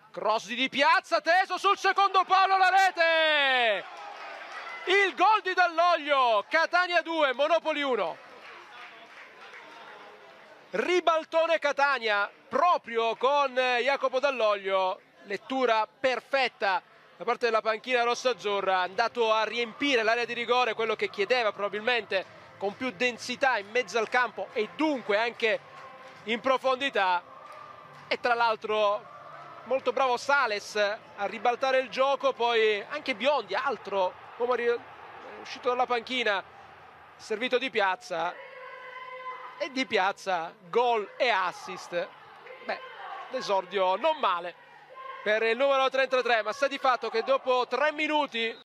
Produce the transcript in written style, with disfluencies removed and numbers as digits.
Cross di Piazza, teso sul secondo palo, la rete! Il gol di Dall'Oglio, Catania 2, Monopoli 1. Ribaltone Catania, proprio con Jacopo Dall'Oglio, lettura perfetta da parte della panchina rossa-azzurra, andato a riempire l'area di rigore, quello che chiedeva probabilmente, con più densità in mezzo al campo e dunque anche in profondità. E tra l'altro molto bravo Sales a ribaltare il gioco, poi anche Biondi, altro uomo uscito dalla panchina, servito di Piazza, e di Piazza gol e assist. Beh, l'esordio non male per il numero 33, ma sta di fatto che dopo 3 minuti